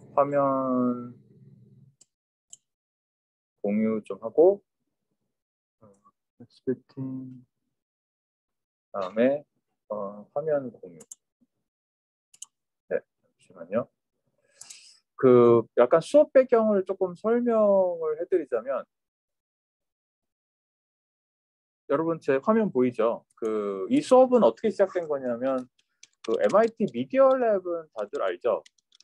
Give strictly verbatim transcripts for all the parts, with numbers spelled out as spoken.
화면 공유 좀 하고 스플리팅 다음에 어, 화면 공유. 네, 잠시만요. 그 약간 수업 배경을 조금 설명을 해드리자면, 여러분 제 화면 보이죠? 그 이 수업은 어떻게 시작된 거냐면, 그 엠아이티 미디어 랩은 다들 알죠?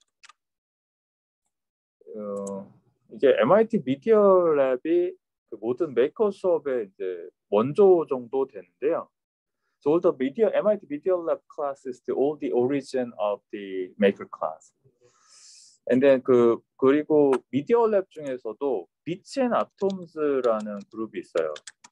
어, 이게 엠아이티 미디어 랩이 그 모든 메이커 수업의 이제 원조 정도 되는데요. So all the media 엠아이티 Media Lab class is the all the origin of the maker class. And then 그 그리고 미디어 랩 중에서도 Bits and Atoms라는 그룹이 있어요.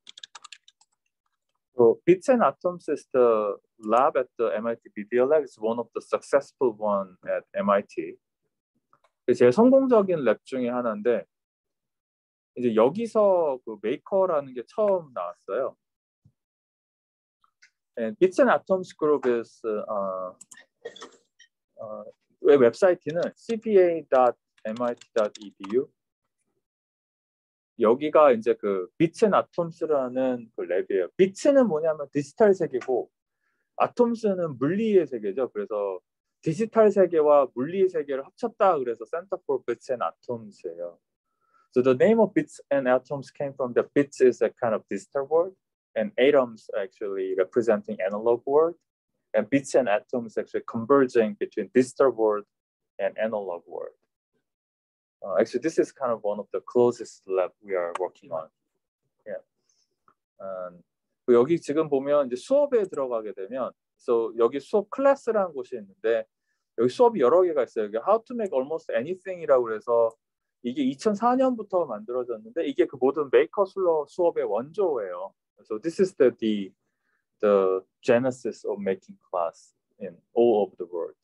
So Bits and Atoms is the lab at the 엠아이티 Media Lab. It's one of the successful one at 엠아이티. 제일 성공적인 랩 중에 하나인데, 이제 여기서 그 메이커라는 게 처음 나왔어요. And Bits and Atoms Group is uh, uh, 웹사이트는 씨비에이 닷 엠아이티 닷 이디유. 여기가 이제 그 Bits and Atoms라는 그 랩이에요. Bits는 뭐냐면 디지털 세계고, 아톰스는 물리의 세계죠. 그래서 디지털 세계와 물리의 세계를 합쳤다. 그래서 Center for Bits and Atoms예요. So the name of Bits and Atoms came from the bits is a kind of digital world, and atoms actually representing analog world, and bits and atoms actually converging between digital world and analog world. Uh, actually, this is kind of one of the closest lab we are working on. Yeah. Um, 여기 지금 보면 이제 수업에 들어가게 되면, so 여기 수업 클래스라는 곳이 있는데, 여기 수업이 여러 개가 있어요. 여기 How to make almost anything이라고 해서 이게 이천사 년부터 만들어졌는데, 이게 그 모든 메이커 수업의 원조예요. So this is the, the the genesis of making class in all over the world.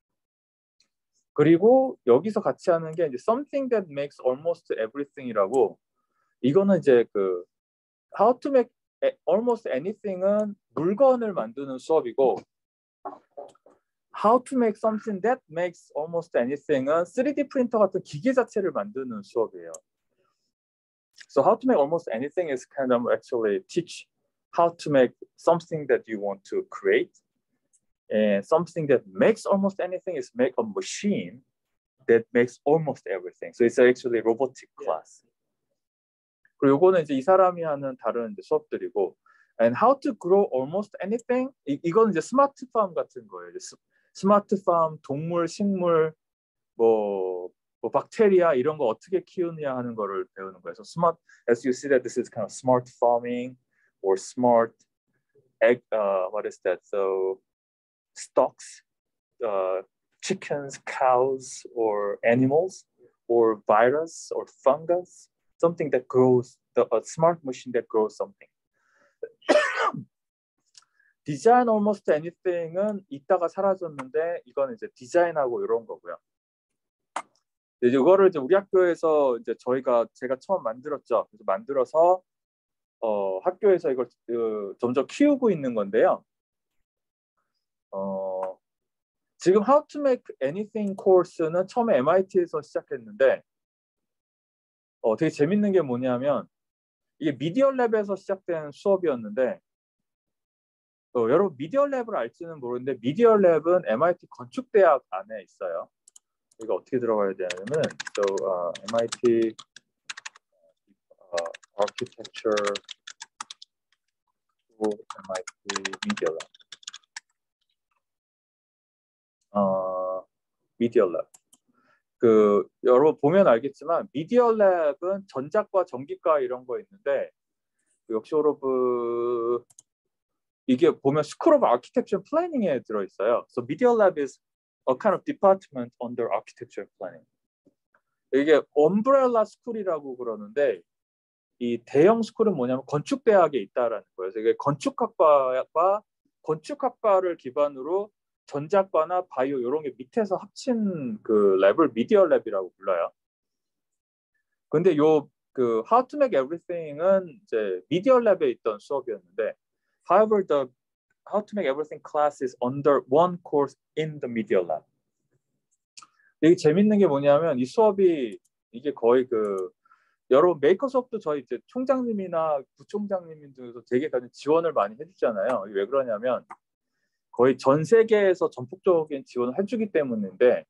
그리고 여기서 같이 하는 게 이제 something that makes almost everything이라고, 이거는 이제 그 how to make almost anything은 물건을 만드는 수업이고, how to make something that makes almost anything은 쓰리디 프린터 같은 기계 자체를 만드는 수업이에요. So how to make almost anything is kind of actually teach how to make something that you want to create. And something that makes almost anything is make a machine that makes almost everything. So it's actually robotic class. 그리고 이거는 이제 이 사람이 하는 다른 이제 수업들이고, and how to grow almost anything. 이, 이거는 이제 스마트 팜 같은 거예요. 스, 스마트 팜, 동물, 식물, 뭐, 뭐 박테리아 이런 거 어떻게 키우느냐 하는 거를 배우는 거예요. So smart, as you see that this is kind of smart farming or smart egg. Uh, what is that? So stocks, uh, chickens, cows, or animals, or virus, or fungus, something that grows, the, a smart machine that grows something. Design almost anything은 이따가 사라졌는데, 이건 이제 디자인하고 이런 거고요. 이제 이거를 이제 우리 학교에서 이제 저희가 제가 처음 만들었죠. 그래서 만들어서 어, 학교에서 이걸 그, 점점 키우고 있는 건데요. 어, 지금 How to Make Anything 코र्스는 처음에 엠아이티에서 시작했는데, 어, 되게 재밌는 게 뭐냐면, 이게 미디어 랩에서 시작된 수업이었는데, 어, 여러분 미디어 랩을 알지는 모르는데, 미디어 랩은 엠아이티 건축대학 안에 있어요. 이거 어떻게 들어가야 되냐면, so uh, 엠아이티 uh, Architecture 엠아이티 Media Lab. 어, 미디어 랩. 그 여러분 보면 알겠지만 미디어 랩은 전자과, 전기과 이런 거 있는데, 역시 여러분 이게 보면 School of Architecture Planning에 들어 있어요. So Media Lab is a kind of department under architecture planning. 이게 엄브렐라 스쿨이라고 그러는데, 이 대형 스쿨은 뭐냐면 건축대학에 있다라는 거예요. 그래서 이게 건축학과와 건축학과를 기반으로 전자과나 바이오 이런 게 밑에서 합친 그 랩을 미디어 랩이라고 불러요. 근데 요 그 How to Make Everything은 이제 미디어 랩에 있던 수업이었는데, however the How to Make Everything class is under one course in the Media Lab. 되게 재밌는 게 뭐냐면 이 수업이 이게 거의 그 여러분 메이커 수업도 저희 이제 총장님이나 부총장님 등에서 되게 지원을 많이 해주잖아요. 왜 그러냐면 거의 전 세계에서 전폭적인 지원을 해주기 때문인데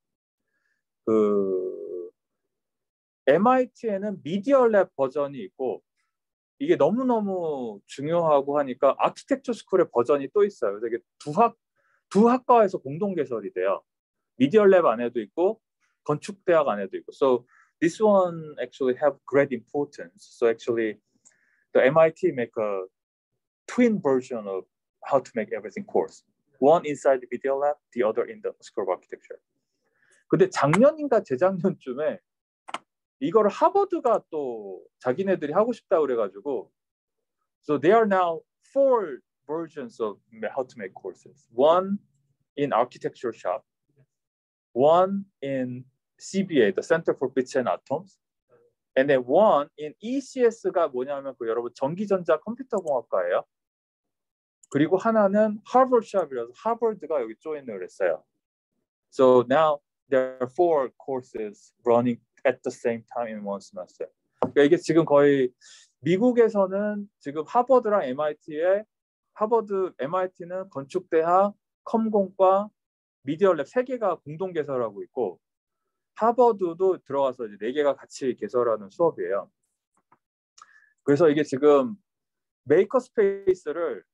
그 엠아이티에는 미디어 랩 버전이 있고 이게 너무너무 중요하고 하니까 아키텍처 스쿨의 버전이 또 있어요. 그래서 이게 두 학, 두 학과에서 공동 개설이 돼요. 미디어 랩 안에도 있고 건축대학 안에도 있고. So this one actually have great importance. So actually the 엠아이티 make a twin version of how to make everything course. One inside the Media Lab, the other in the School of Architecture. 근데 작년인가 재작년쯤에 이거를 하버드가 또 자기네들이 하고 싶다 그래가지고 so there are now four versions of how to make courses. One in architecture shop, one in 씨비에이, the Center for Bits and Atoms, and then one in 이씨에스가 뭐냐면 그 여러분 전기전자 컴퓨터공학과예요. 그리고 하나는 하버드 샵이라서 하버드가 여기 조인을 했어요. So now there are four courses running at the same time in one semester. 그러니까 이게 지금 거의 미국에서는 지금 하버드랑 엠아이티에 하버드, 엠아이티는 건축대학, 컴공과, 미디어랩 세 개가 공동 개설하고 있고 하버드도 들어가서 이제 네 개가 같이 개설하는 수업이에요. 그래서 이게 지금 메이커 스페이스를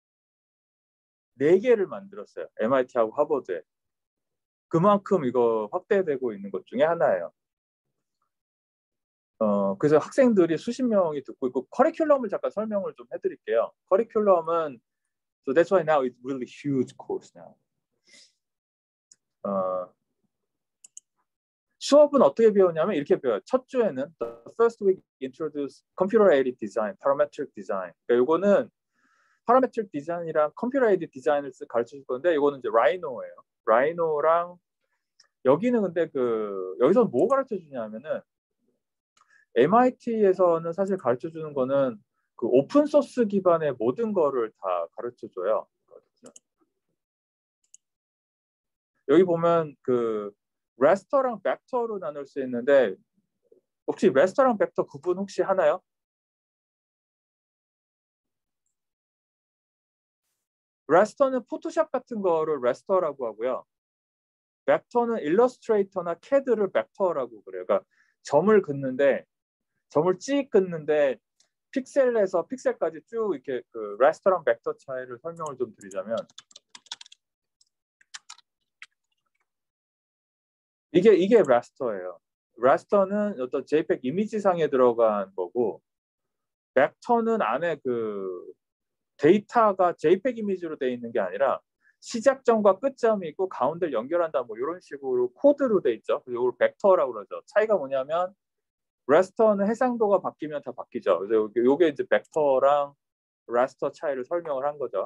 네 개를 만들었어요. 엠아이티하고 하버드에. 그만큼 이거 확대되고 있는 것 중에 하나예요. 어, 그래서 학생들이 수십 명이 듣고 있고 커리큘럼을 잠깐 설명을 좀 해드릴게요. 커리큘럼은 so that's why now it's really huge course now. 어, 수업은 어떻게 배우냐면 이렇게 배워요. 첫 주에는 the first week introduce computer aided design, parametric design. 그러니까 이거는 parametric design이랑 computer aided design을 가르쳐 줄 건데 이거는 이제 라이노예요. 라이노랑 여기는 근데 그 여기서 뭐 가르쳐 주냐면은 엠아이티에서는 사실 가르쳐 주는 거는 그 오픈 소스 기반의 모든 거를 다 가르쳐 줘요. 여기 보면 그 레스터랑 벡터로 나눌 수 있는데 혹시 레스터랑 벡터 구분 혹시 하나요? 레스터는 포토샵 같은 거를 레스터라고 하고요. 벡터는 일러스트레이터나 캐드를 벡터라고 그래요. 그러니까 점을 긋는데 점을 찍 긋는데 픽셀에서 픽셀까지 쭉 이렇게 그 레스터랑 벡터 차이를 설명을 좀 드리자면 이게 이게 라스터예요. 라스터는 어떤 제이펙 이미지상에 들어간 거고 벡터는 안에 그 데이터가 제이펙 이미지로 돼 있는 게 아니라 시작점과 끝점이 있고 가운데를 연결한다 뭐 이런 식으로 코드로 돼 있죠. 이걸 벡터라고 그러죠. 차이가 뭐냐면 라스터는 해상도가 바뀌면 다 바뀌죠. 그래서 요게 이제 벡터랑 라스터 차이를 설명을 한 거죠.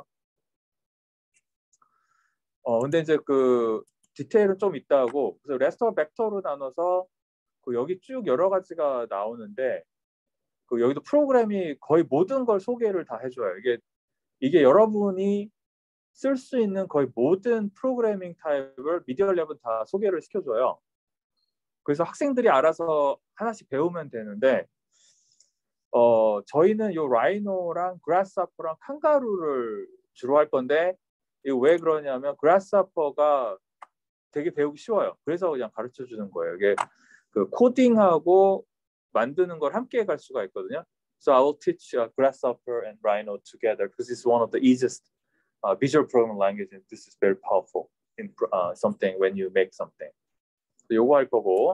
어 근데 이제 그 디테일은 좀 있다 하고 그래서 레스터 벡터로 나눠서 그 여기 쭉 여러 가지가 나오는데 그 여기도 프로그램이 거의 모든 걸 소개를 다 해줘요. 이게 이게 여러분이 쓸 수 있는 거의 모든 프로그래밍 타입을 미디어 랩은 다 소개를 시켜줘요. 그래서 학생들이 알아서 하나씩 배우면 되는데 어 저희는 요 라이노랑 그라스하퍼랑 칸가루를 주로 할 건데 이거 왜 그러냐면 그라스하퍼가 되게 배우기 쉬워요. 그래서 그냥 가르쳐 주는 거예요. 이게 그 코딩하고 만드는 걸 함께 갈 수가 있거든요. So I will teach uh, Grasshopper and Rhino together because it's one of the easiest uh, visual programming language and this is very powerful in uh, something when you make something. 요거 할 거고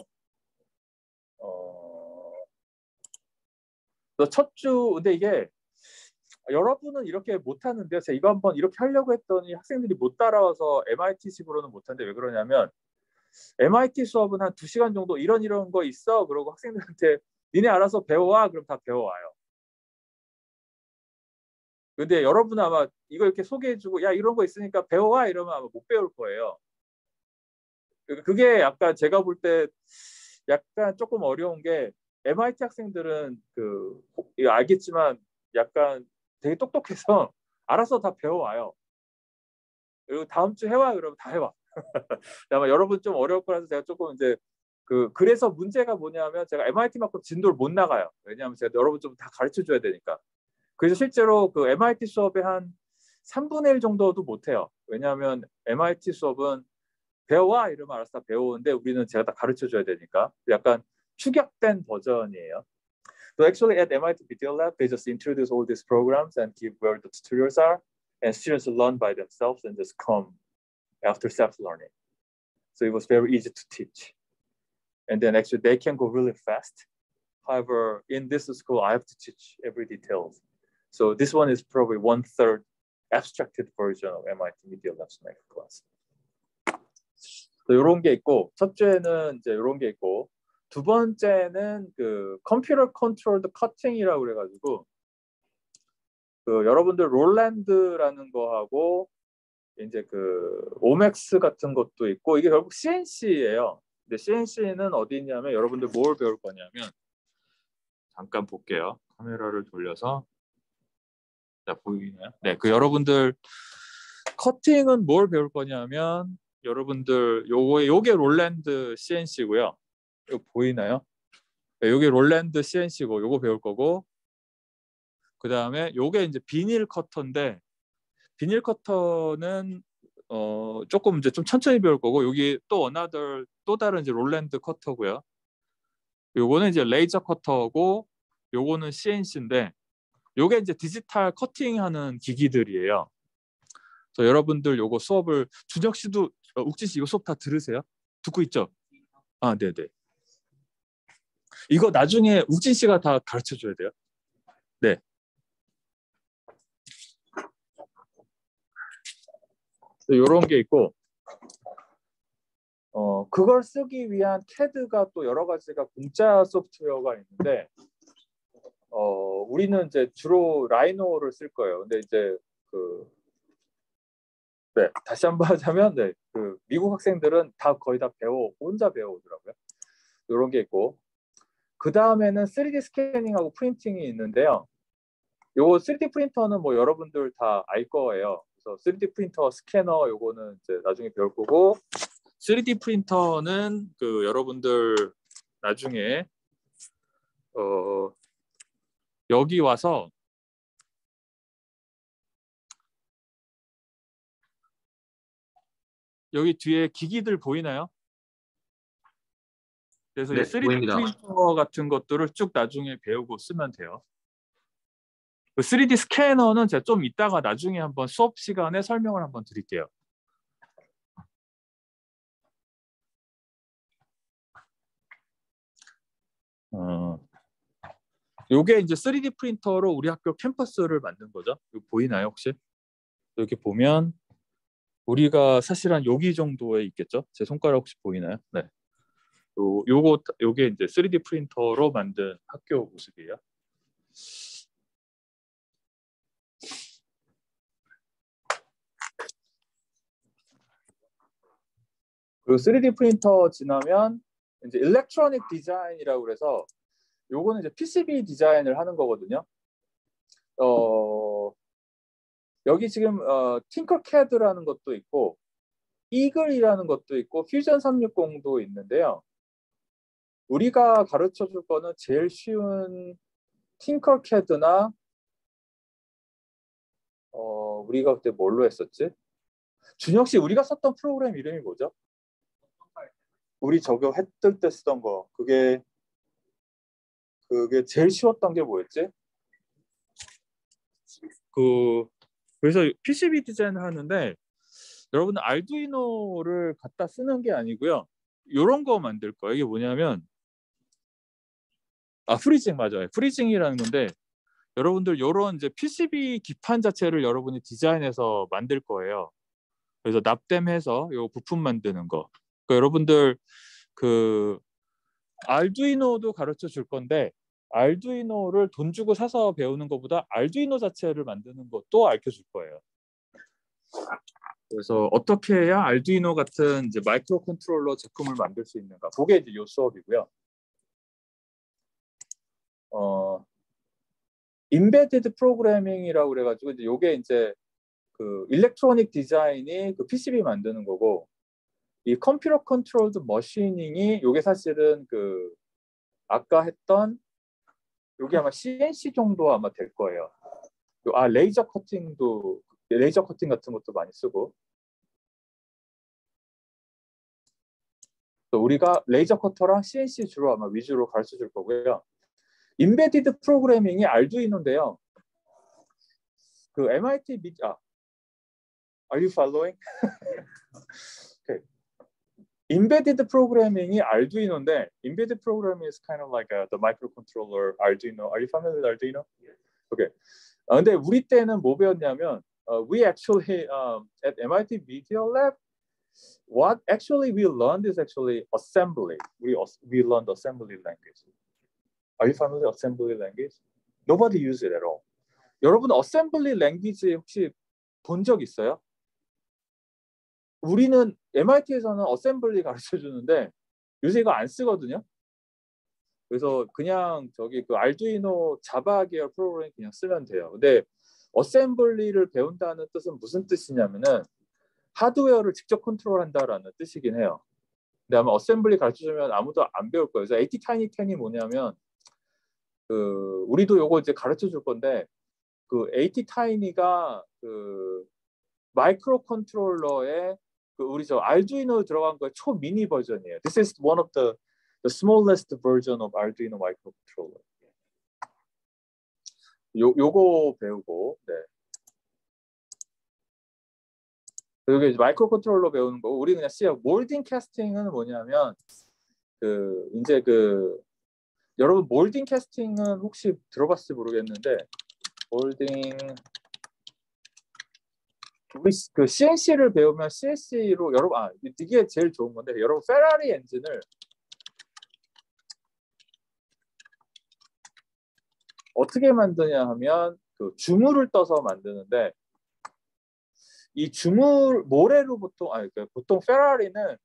어, 첫 주 근데 이게 여러분은 이렇게 못하는데 제가 이거 한번 이렇게 하려고 했더니 학생들이 못 따라와서 엠아이티식으로는 못하는데 왜 그러냐면 엠아이티 수업은 한 두 시간 정도 이런 이런 거 있어 그러고 학생들한테 니네 알아서 배워와 그럼 다 배워와요. 근데 여러분 아마 이거 이렇게 소개해주고 야 이런 거 있으니까 배워와 이러면 아마 못 배울 거예요. 그게 약간 제가 볼 때 약간 조금 어려운 게 엠아이티 학생들은 그 이거 알겠지만 약간 되게 똑똑해서 알아서 다 배워와요. 그리고 다음 주 해와 그러면 다 해와. 아마 여러분 좀 어려울 거라서 제가 조금 이제 그 그래서 문제가 뭐냐면 제가 엠아이티만큼 진도를 못 나가요. 왜냐하면 제가 여러분 좀 다 가르쳐 줘야 되니까. 그래서 실제로 그 엠아이티 수업의 한 삼분의 일 정도도 못 해요. 왜냐하면 엠아이티 수업은 배워와 이러면 알아서 다 배우는데 우리는 제가 다 가르쳐 줘야 되니까 약간 축약된 버전이에요. So actually at 엠아이티 Video Lab, they just introduce all these programs and give where the tutorials are, and students learn by themselves and just come after self-learning. So it was very easy to teach. And then actually they can go really fast. However, in this school, I have to teach every details. So this one is probably one third abstracted version of 엠아이티 Media Lab's math class. 이런 게 있고, 첫째는 이제 이런 게 있고, 두 번째는 그 컴퓨터 컨트롤드 커팅이라고 그래가지고 그 여러분들 롤랜드라는 거하고 이제 그 오맥스 같은 것도 있고 이게 결국 씨엔씨예요. 근데 씨엔씨는 어디 있냐면 여러분들 뭘 배울 거냐면 잠깐 볼게요. 카메라를 돌려서 자 보이나요? 네, 그 여러분들 커팅은 뭘 배울 거냐면 여러분들 요거 요게 롤랜드 씨엔씨고요. 이거 보이나요? 네, 요게 롤랜드 씨엔씨고 요거 배울 거고 그 다음에 요게 이제 비닐 커터인데 비닐 커터는 어 조금 이제 좀 천천히 배울 거고 여기 또 another 또 다른 이제 롤랜드 커터고요. 요거는 이제 레이저 커터고 요거는 씨엔씨인데 요게 이제 디지털 커팅하는 기기들이에요. 그래서 여러분들 요거 수업을 준혁 씨도 어, 욱진 씨 이거 수업 다 들으세요? 듣고 있죠? 아, 네네. 이거 나중에 욱진 씨가 다 가르쳐 줘야 돼요. 네. 이런 게 있고, 어 그걸 쓰기 위한 캐드가 또 여러 가지가 공짜 소프트웨어가 있는데, 어 우리는 이제 주로 라이노를 쓸 거예요. 근데 이제 그 네, 다시 한번 하자면, 네, 그 미국 학생들은 다 거의 다 배워 혼자 배워오더라고요. 이런 게 있고, 그 다음에는 쓰리디 스캐닝하고 프린팅이 있는데요. 요거 쓰리디 프린터는 뭐 여러분들 다 알 거예요. 그래서 쓰리디 프린터 스캐너 요거는 이제 나중에 배울 거고, 쓰리디 프린터는 그 여러분들 나중에 어 여기 와서 여기 뒤에 기기들 보이나요? 그래서 네, 이 쓰리디 보입니다. 프린터 같은 것들을 쭉 나중에 배우고 쓰면 돼요. 그 쓰리디 스캐너는 제가 좀 이따가 나중에 한번 수업 시간에 설명을 한번 드릴게요. 어, 요게 이제 쓰리디 프린터로 우리 학교 캠퍼스를 만든 거죠. 이거 보이나요 혹시? 여기 보면 우리가 사실 한 여기 정도에 있겠죠? 제 손가락 혹시 보이나요? 네. 요, 요거 요게 이제 쓰리디 프린터로 만든 학교 모습이에요. 그리고 쓰리디 프린터 지나면 이제 일렉트로닉 디자인이라고 그래서 요거는 이제 피시비 디자인을 하는 거거든요. 어, 여기 지금 어, 팅커캐드라는 것도 있고 이글이라는 것도 있고 퓨전 삼백육십도 있는데요. 우리가 가르쳐 줄 거는 제일 쉬운 팅커캐드나 어, 우리가 그때 뭘로 했었지? 준혁 씨, 우리가 썼던 프로그램 이름이 뭐죠? 우리 저거 했을 때 쓰던 거. 그게 그게 제일 쉬웠던 게 뭐였지? 그 그래서 피시비 디자인을 하는데 여러분 알두이노를 갖다 쓰는 게 아니고요. 이런 거 만들 거예요. 이게 뭐냐면 아 프리징 맞아요. 프리징이라는 건데 여러분들 이런 이제 피시비 기판 자체를 여러분이 디자인해서 만들 거예요. 그래서 납땜해서 요 부품 만드는 거. 그러니까 여러분들 그 알두이노도 가르쳐 줄 건데 알두이노를 돈 주고 사서 배우는 것보다 알두이노 자체를 만드는 것도 알려 줄 거예요. 그래서 어떻게 해야 알두이노 같은 이제 마이크로 컨트롤러 제품을 만들 수 있는가? 그게 이제 요 수업이고요. 어, 인베디드 프로그래밍이라고 그래가지고 이제 요게 이제 그 일렉트로닉 디자인이 그 피시비 만드는 거고 이 컴퓨터 컨트롤드 머시닝이 이게 사실은 그 아까 했던 여기 아마 씨엔씨 정도 아마 될 거예요. 아 레이저 커팅도 레이저 커팅 같은 것도 많이 쓰고. 또 우리가 레이저 커터랑 씨엔씨 주로 아마 위주로 가르쳐 줄 거고요. 인베디드 프로그래밍이 알두이노인데요. 그 엠아이티 미 아, are you following? okay. Embedded programming이 Arduino인데, embedded programming is kind of like a, the microcontroller Arduino. Are you familiar with Arduino? Okay. 아, 근데 우리 때는 뭐 배웠냐면, uh, we actually um, at 엠아이티 Media Lab, what actually we learned is actually assembly. We we learned assembly language. Are you familiar with assembly language? Nobody use it at all. 여러분 assembly language 혹시 본 적 있어요? 우리는 엠아이티에서는 어셈블리 가르쳐 주는데 요새 이거 안 쓰거든요. 그래서 그냥 저기 그 알두이노 자바 계열 프로그램 그냥 쓰면 돼요. 근데 어셈블리를 배운다는 뜻은 무슨 뜻이냐면은 하드웨어를 직접 컨트롤한다라는 뜻이긴 해요. 근데 아마 어셈블리 가르쳐 주면 아무도 안 배울 거예요. 그래서 에이티 타이니 텐이 뭐냐면 그 우리도 요거 이제 가르쳐 줄 건데 그 에이티 타이니가 그 마이크로 컨트롤러의 그 우리 저 알두이노 들어간 거의 초 미니 버전이에요. This is one of the the smallest version of Arduino microcontroller. 요 요거 배우고, 네. 여기 마이크로 컨트롤러 배우는 거, 우리 그냥 씨야. 몰딩 캐스팅은 뭐냐면 그 이제 그 여러분 몰딩 캐스팅은 혹시 들어봤을지 모르겠는데 몰딩 우리 그 씨엔씨를 배우면 씨엔씨로 여러분 아 이게 제일 좋은 건데 여러분 페라리 엔진을 어떻게 만드냐 하면 그 주물을 떠서 만드는데 이 주물 모래로 보통 아니 그 보통 페라리는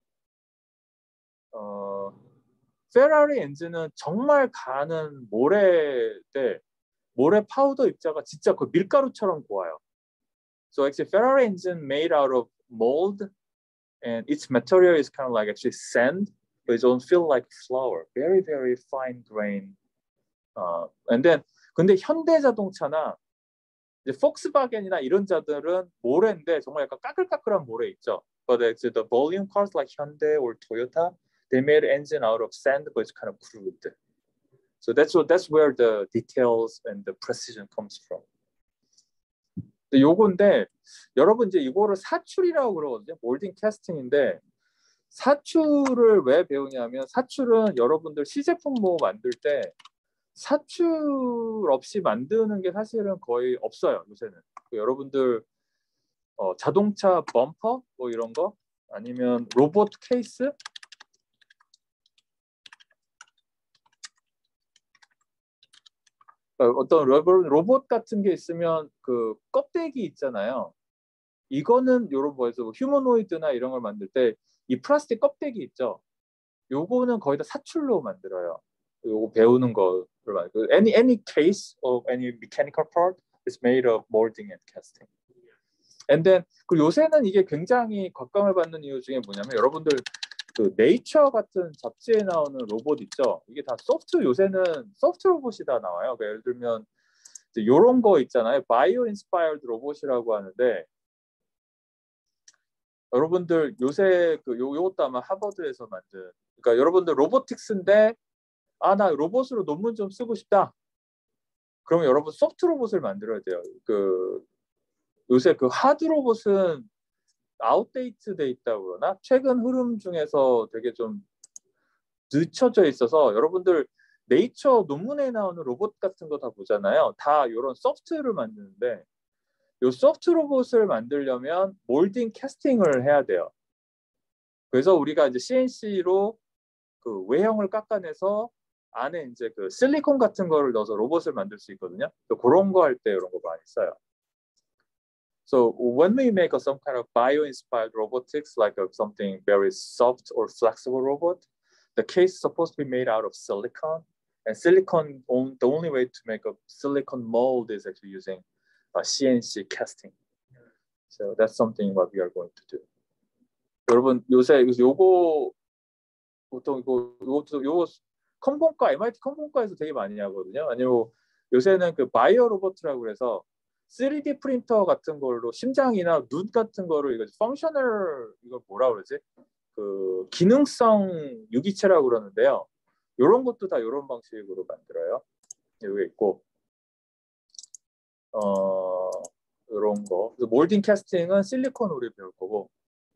어 페라리 엔진은 정말 가는 모래인데 모래 파우더 입자가 진짜 그 밀가루처럼 고와요. So actually Ferrari engine made out of mold and its material is kind of like actually sand, but it don't feel like flour. Very very fine grain. Uh, and then 근데 현대 자동차나 이제 폭스바겐이나 이런 자들은 모래인데 정말 약간 까끌까끌한 모래 있죠. But actually the volume cars like Hyundai or Toyota, they made engine out of sand, but it's kind of crude. So that's what that's where the details and the precision comes from. 요건데 여러분 이제 이거를 사출이라고 그러거든요. 몰딩 캐스팅인데 사출을 왜 배우냐면 사출은 여러분들 시제품 뭐 만들 때 사출 없이 만드는 게 사실은 거의 없어요. 요새는 그 여러분들 어, 자동차 범퍼 뭐 이런 거 아니면 로봇 케이스 어떤 로봇, 로봇 같은 게 있으면 그 껍데기 있잖아요. 이거는 요런 거에서 휴머노이드나 이런 걸 만들 때 이 플라스틱 껍데기 있죠. 요거는 거의 다 사출로 만들어요. 요거 배우는 거를 말고 any any case of any mechanical part is made of molding and casting. And then 그 요새는 이게 굉장히 각광을 받는 이유 중에 뭐냐면 여러분들 그 네이처 같은 잡지에 나오는 로봇 있죠. 이게 다 소프트 요새는 소프트 로봇이 다 나와요. 그러니까 예를 들면 이런 거 있잖아요. 바이오 인스파이어드 로봇이라고 하는데 여러분들 요새 그 요, 요것도 아마 하버드에서 만든 그러니까 여러분들 로보틱스인데 아 나 로봇으로 논문 좀 쓰고 싶다. 그러면 여러분 소프트 로봇을 만들어야 돼요. 그 요새 그 하드 로봇은 아웃데이트 돼 있다고 그러나 최근 흐름 중에서 되게 좀 늦춰져 있어서 여러분들 네이처 논문에 나오는 로봇 같은 거 다 보잖아요. 다 이런 소프트를 만드는데 이 소프트 로봇을 만들려면 몰딩 캐스팅을 해야 돼요. 그래서 우리가 이제 씨엔씨로 그 외형을 깎아내서 안에 이제 그 실리콘 같은 거를 넣어서 로봇을 만들 수 있거든요. 또 그런 거 할 때 이런 거 많이 써요. So when we make a, some kind of bio-inspired robotics, like a, something very soft or flexible robot, the case is supposed to be made out of silicon. And silicon, on, the only way to make a silicon mold is actually using a 씨엔씨 casting. So that's something what we are going to do. 여러분 요새 요거 보통 이거 요것도 요거 컴본과 엠아이티 컴본과에서 되게 많이 하거든요. 아니면 요새는 그 바이오 로봇이라고 그래서 쓰리디 프린터 같은 걸로 심장이나 눈 같은 거를 이거 펑셔널 이거 뭐라 그러지? 그 기능성 유기체라고 그러는데요. 이런 것도 다 이런 방식으로 만들어요. 여기 있고 어 이런 거. 그래서 몰딩 캐스팅은 실리콘 우리 배울 거고.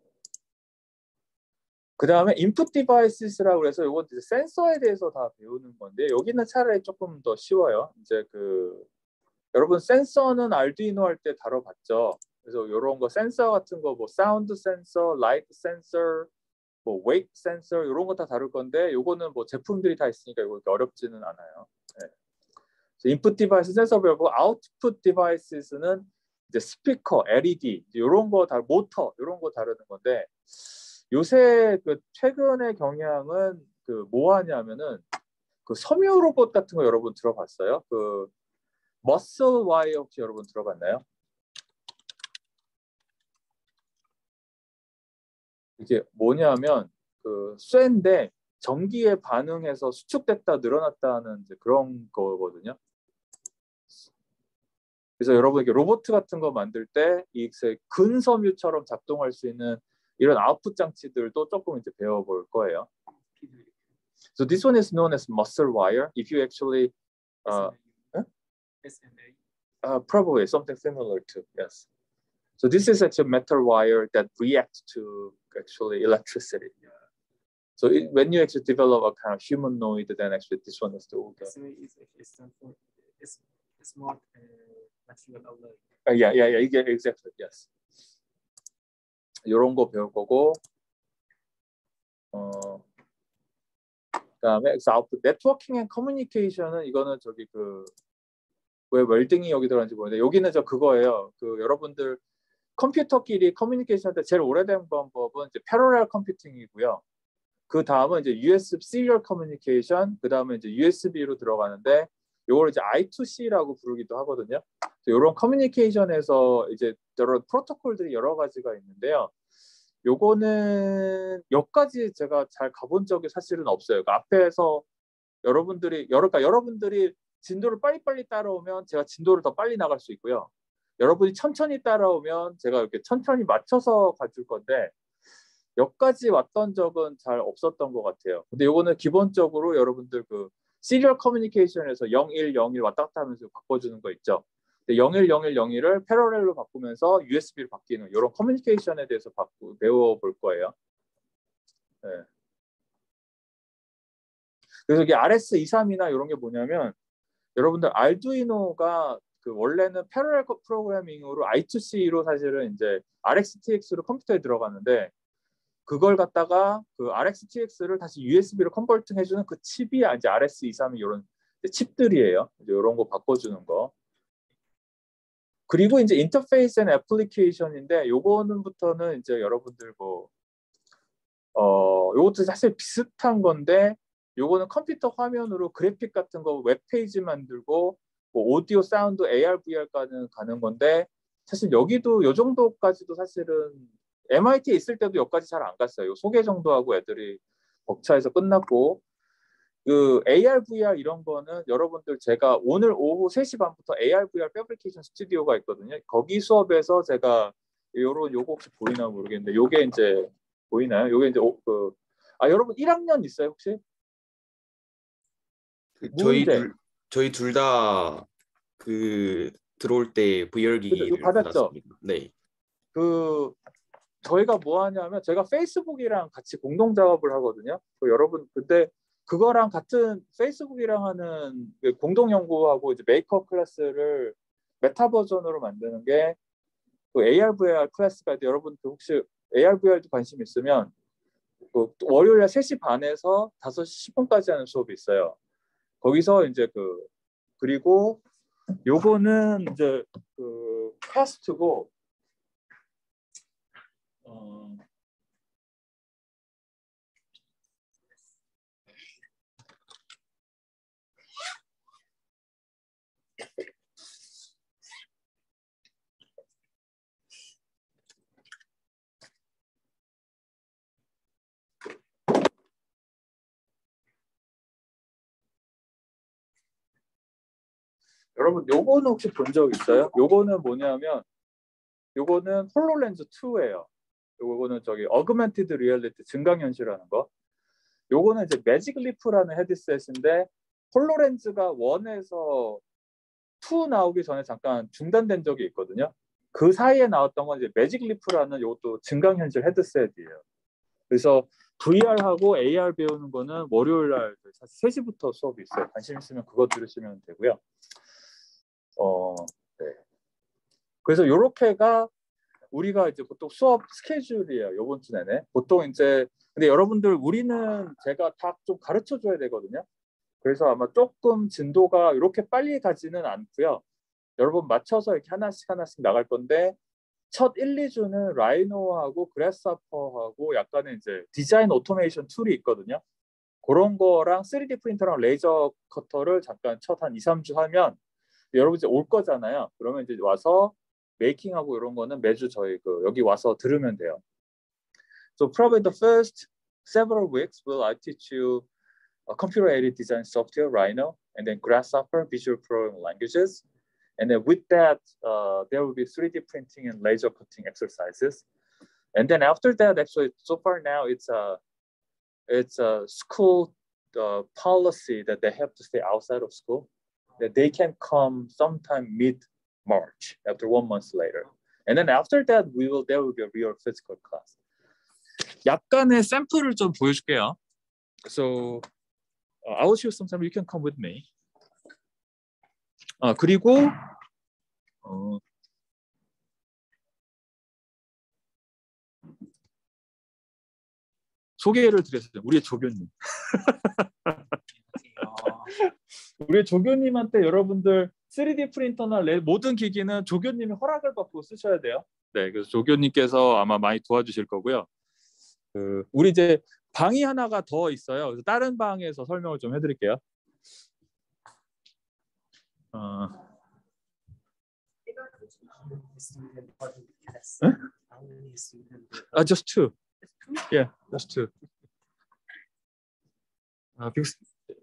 그 다음에 인풋 디바이스라고 해서 이건 이제 센서에 대해서 다 배우는 건데 여기는 차라리 조금 더 쉬워요. 이제 그 여러분 센서는 알두이노 할 때 다뤄봤죠. 그래서 이런 거 센서 같은 거 뭐 사운드 센서, 라이트 센서, 뭐 웨이트 센서 이런 거 다 다룰 건데 요거는 뭐 제품들이 다 있으니까 이거 어렵지는 않아요. 네. 인풋 디바이스 센서 배우고 아웃풋 디바이스는 이제 스피커, 엘이디 이런 거 다 모터 이런 거 다루는 건데 요새 그 최근의 경향은 그 뭐 하냐면은 그 섬유 로봇 같은 거 여러분 들어봤어요? 그 머슬 와이어 혹시 여러분 들어봤나요? 이게 뭐냐면 그 쇠인데 전기에 반응해서 수축됐다 늘어났다는 이제 그런 거거든요. 그래서 여러분 이렇게 로봇 같은 거 만들 때 이 근섬유처럼 작동할 수 있는 이런 아웃풋 장치들도 조금 이제 배워볼 거예요. So this one is known as muscle wire. If you actually, uh, uh, probably something similar to yes. So this is actually a metal wire that reacts to actually electricity. So it, when you actually develop a kind of humanoid, then actually this one is the older. Smart material alloy. Uh, yeah, yeah, yeah, exactly, yes. 이런 거 배울 거고, 어, 그다음에 아웃풋 네트워킹 앤 커뮤니케이션은 이거는 저기 그 왜 웰딩이 여기 들어간지 모르는데 여기는 저 그거예요. 그 여러분들 컴퓨터끼리 커뮤니케이션 할 때 제일 오래된 방법은 이제 패러렐 컴퓨팅이고요. 그 다음은 이제 유에스비 시리얼 커뮤니케이션, 그 다음에 이제 유에스비로 들어가는데 이걸 이제 아이 투 씨라고 부르기도 하거든요. 이런 커뮤니케이션에서 이제 여러 프로토콜들이 여러 가지가 있는데요. 요거는 여기까지 제가 잘 가본 적이 사실은 없어요. 그러니까 앞에서 여러분들이 여러 그러니까 여러분들이 진도를 빨리빨리 따라오면 제가 진도를 더 빨리 나갈 수 있고요. 여러분이 천천히 따라오면 제가 이렇게 천천히 맞춰서 가줄 건데 여기까지 왔던 적은 잘 없었던 것 같아요. 근데 요거는 기본적으로 여러분들 그 시리얼 커뮤니케이션에서 영일, 영일 왔다 갔다 하면서 바꿔주는 거 있죠. 영일, 영일, 영일을 패러렐로 바꾸면서 유에스비로 바뀌는 이런 커뮤니케이션에 대해서 바꾸, 배워볼 거예요. 네. 그래서 이게 알에스 이십삼이나 이런 게 뭐냐면 여러분들 알두이노가 그 원래는 패러렐 프로그래밍으로 아이 투 씨로 사실은 이제 알엑스티엑스로 컴퓨터에 들어가는데 그걸 갖다가 그 알엑스티엑스를 다시 유에스비로 컨버팅 해주는 그 칩이 이제 알에스 이십삼이 이런 칩들이에요. 이제 이런 거 바꿔주는 거. 그리고 이제 인터페이스 앤 애플리케이션인데 요거는부터는 이제 여러분들 뭐 어, 요것도 사실 비슷한 건데 요거는 컴퓨터 화면으로 그래픽 같은 거 웹페이지 만들고 뭐 오디오, 사운드, 에이알, 브이알까지 가는 건데 사실 여기도 요 정도까지도 사실은 엠아이티에 있을 때도 여기까지 잘 안 갔어요. 소개 정도 하고 애들이 벅차해서 끝났고 그 에이알, 브이알 이런 거는 여러분들 제가 오늘 오후 세 시 반부터 에이알, 브이알 패브리케이션 스튜디오가 있거든요. 거기 수업에서 제가 요런 요거 혹시 보이나 모르겠는데 요게 이제 보이나요? 요게 이제 그 아 여러분 일 학년 있어요 혹시? 그 저희 둘 저희 둘 다 그 들어올 때 브이알 기기를 받았죠? 받았습니다. 네. 그 저희가 뭐 하냐면 제가 페이스북이랑 같이 공동 작업을 하거든요. 그 여러분 그때 그거랑 같은 페이스북이랑 하는 공동 연구하고 이제 메이커 클래스를 메타 버전으로 만드는 게 그 에이알, 브이알 클래스가 있는데 여러분 혹시 에이알, 브이알도 관심 있으면 그 월요일 세 시 반에서 다섯 시 십 분까지 하는 수업이 있어요. 거기서 이제 그 그리고 요거는 이제 그 퀘스트고 어 여러분 요거는 혹시 본 적 있어요? 요거는 뭐냐면 요거는 홀로렌즈 투예요. 요거는 저기 어그멘티드 리얼리티 증강현실이라는 거. 요거는 이제 매직 리프라는 헤드셋인데 홀로렌즈가 원에서 투 나오기 전에 잠깐 중단된 적이 있거든요. 그 사이에 나왔던 건 이제 매직 리프라는 이것도 증강현실 헤드셋이에요. 그래서 브이알하고 에이알 배우는 거는 월요일 날 세 시부터 수업이 있어요. 관심 있으면 그거 들으시면 되고요. 어, 네. 그래서 요렇게가 우리가 이제 보통 수업 스케줄이에요. 요번 주 내내. 보통 이제 근데 여러분들 우리는 제가 다 좀 가르쳐 줘야 되거든요. 그래서 아마 조금 진도가 이렇게 빨리 가지는 않고요. 여러분 맞춰서 이렇게 하나씩 하나씩 나갈 건데 첫 일, 이 주는 라이노하고 그래스하퍼하고 약간의 이제 디자인 오토메이션 툴이 있거든요. 그런 거랑 쓰리디 프린터랑 레이저 커터를 잠깐 첫 한 이, 삼 주 하면 여러분 이제 올 거잖아요. 그러면 이제 와서 메이킹하고 이런 거는 매주 저희 그 여기 와서 들으면 돼요. So probably the first several weeks will I teach you a computer-aided design software, Rhino, and then Grasshopper, Visual Programming languages. And then with that, uh, there will be three D printing and laser cutting exercises. And then after that, actually, so far now, it's a it's a school uh, policy that they have to stay outside of school. That they can come sometime mid-March, after one month later. And then after that, we will there will be a real physical class. 약간의 샘플을 좀 보여줄게요. So uh, I will show some sample. You can come with me. 아 그리고 어, 소개를 드렸어요. 우리의 조교님. 우리 조교님한테 여러분들 쓰리디 프린터나 레, 모든 기기는 조교님의 허락을 받고 쓰셔야 돼요. 네, 그래서 조교님께서 아마 많이 도와주실 거고요. 그, 우리 이제 방이 하나가 더 있어요. 그래서 다른 방에서 설명을 좀 해드릴게요. 어, 응? 아, just two. Yeah, just two. 아, because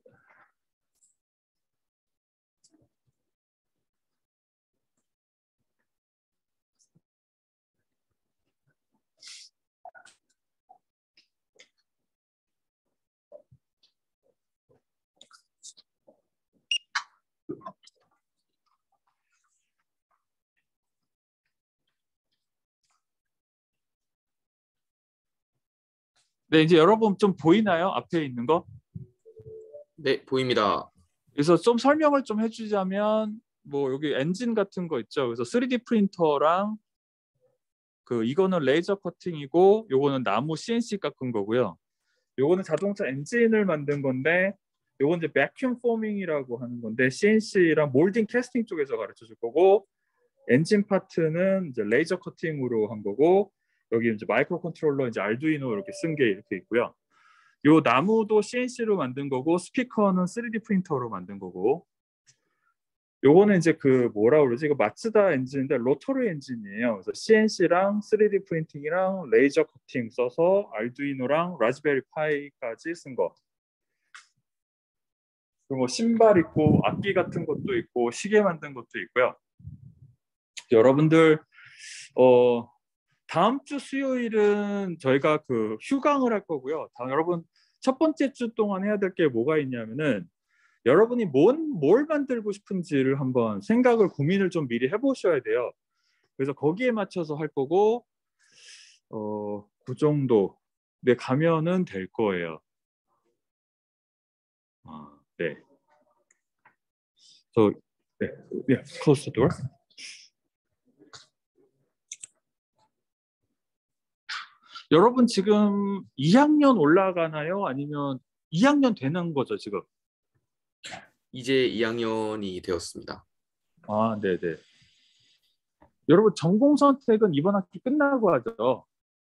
네, 이제 여러분 좀 보이나요? 앞에 있는 거? 네, 보입니다. 그래서 좀 설명을 좀 해주자면 뭐 여기 엔진 같은 거 있죠. 그래서 쓰리디 프린터랑 그 이거는 레이저 커팅이고 요거는 나무 씨엔씨 깎은 거고요. 요거는 자동차 엔진을 만든 건데 요건 이제 백큐um 포밍이라고 하는 건데 씨엔씨랑 몰딩 캐스팅 쪽에서 가르쳐 줄 거고 엔진 파트는 이제 레이저 커팅으로 한 거고 여기 이제 마이크로 컨트롤러 이제 알두이노 이렇게 쓴 게 이렇게 있고요. 요 나무도 씨엔씨로 만든 거고 스피커는 쓰리디 프린터로 만든 거고 요거는 이제 그 뭐라 그러지? 이거 마츠다 엔진인데 로터리 엔진이에요. 그래서 씨엔씨랑 쓰리디 프린팅이랑 레이저 커팅 써서 알두이노랑 라즈베리 파이까지 쓴 거. 그리고 뭐 신발 있고 악기 같은 것도 있고 시계 만든 것도 있고요. 여러분들 어 다음 주 수요일은 저희가 그 휴강을 할 거고요. 다음 여러분 첫 번째 주 동안 해야 될 게 뭐가 있냐면은 여러분이 뭔, 뭘 만들고 싶은지를 한번 생각을 고민을 좀 미리 해보셔야 돼요. 그래서 거기에 맞춰서 할 거고 어, 그 정도 네 가면은 될 거예요. 아, 네. So, 네, yeah, close the door. 여러분 지금 이 학년 올라가나요? 아니면 이 학년 되는 거죠 지금? 이제 이 학년이 되었습니다. 아, 네네. 여러분 전공 선택은 이번 학기 끝나고 하죠?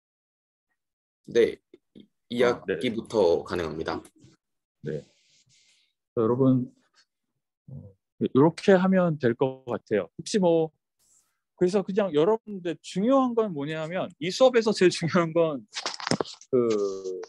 네, 이 아, 학기부터 네. 가능합니다. 네. 여러분 이렇게 하면 될 것 같아요. 혹시 뭐 그래서 그냥 여러분들 중요한 건 뭐냐면 이 수업에서 제일 중요한 건 그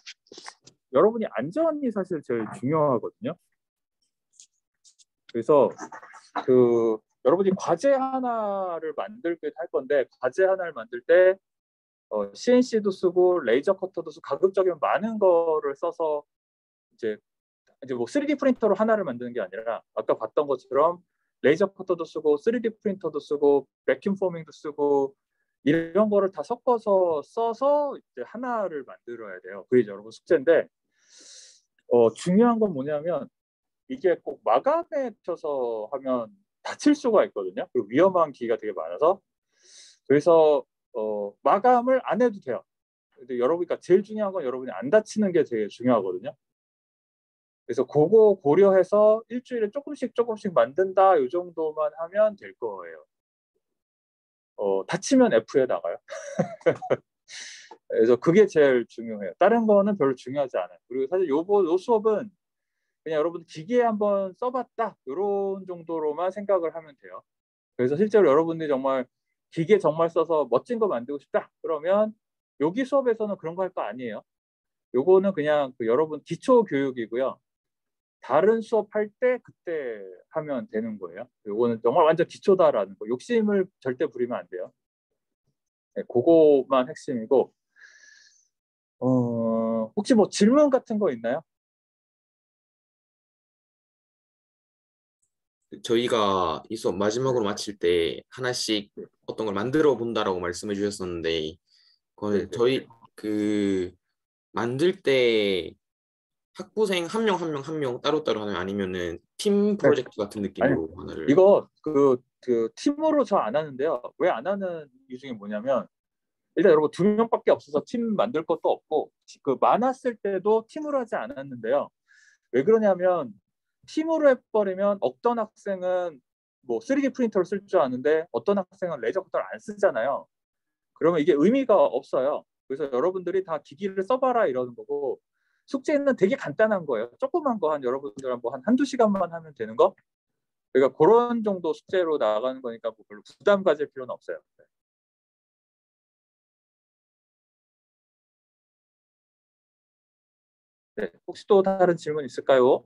여러분이 안전이 사실 제일 중요하거든요. 그래서 그 여러분이 과제 하나를 만들게 할 건데 과제 하나를 만들 때 어, 씨엔씨도 쓰고 레이저 커터도 쓰고 가급적이면 많은 거를 써서 이제 이제 뭐 쓰리디 프린터로 하나를 만드는 게 아니라 아까 봤던 것처럼 레이저 커터도 쓰고 쓰리디 프린터도 쓰고 백큐um 포밍도 쓰고 이런 거를 다 섞어서 써서 이제 하나를 만들어야 돼요. 그게 여러분 숙제인데 어, 중요한 건 뭐냐면 이게 꼭 마감에 펴서 하면 다칠 수가 있거든요. 그리고 위험한 기기가 되게 많아서 그래서 어, 마감을 안 해도 돼요. 근데 여러분, 그러니까 제일 중요한 건 여러분이 안 다치는 게 되게 중요하거든요. 그래서 그거 고려해서 일주일에 조금씩 조금씩 만든다 이 정도만 하면 될 거예요. 어, 다치면 F에 나가요. 그래서 그게 제일 중요해요. 다른 거는 별로 중요하지 않아요. 그리고 사실 요거 요 수업은 그냥 여러분 기계에 한번 써봤다 이런 정도로만 생각을 하면 돼요. 그래서 실제로 여러분들이 정말 기계 정말 써서 멋진 거 만들고 싶다 그러면 여기 수업에서는 그런 거 할 거 아니에요. 요거는 그냥 그 여러분 기초 교육이고요. 다른 수업 할 때 그때 하면 되는 거예요. 요거는 정말 완전 기초다라는 거. 욕심을 절대 부리면 안 돼요. 네, 그거만 핵심이고 어, 혹시 뭐 질문 같은 거 있나요? 저희가 이 수업 마지막으로 마칠 때 하나씩 네, 어떤 걸 만들어 본다라고 말씀해 주셨었는데 네, 그건 네. 저희 그 만들 때 학부생 한 명 한 명 한 명 따로따로 하나요? 아니면은 팀 네. 프로젝트 같은 아니, 느낌으로 하나를. 이거 그, 그 팀으로 저 안 하는데요. 왜 안 하는 이유 중에 뭐냐면 일단 여러분 두 명밖에 없어서 팀 만들 것도 없고 그 많았을 때도 팀으로 하지 않았는데요. 왜 그러냐면 팀으로 해버리면 어떤 학생은 뭐 쓰리디 프린터를 쓸 줄 아는데 어떤 학생은 레이저 커터를 안 쓰잖아요. 그러면 이게 의미가 없어요. 그래서 여러분들이 다 기기를 써봐라 이러는 거고 숙제는 되게 간단한 거예요. 조그만 거 한 여러분들 뭐 한 한두 시간만 하면 되는 거. 그러니까 그런 정도 숙제로 나가는 거니까 뭐 별로 부담 가질 필요는 없어요. 네. 혹시 또 다른 질문 있을까요?